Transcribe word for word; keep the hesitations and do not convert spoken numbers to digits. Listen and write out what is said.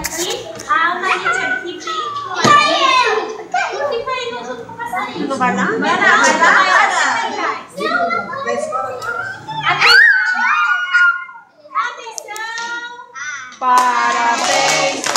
aqui, a Maria aqui bem pro lado. E fica aí junto com o passarinho. Não vai dar? Vai dar, vai dar, vai dar. Atenção! Atenção! Parabéns!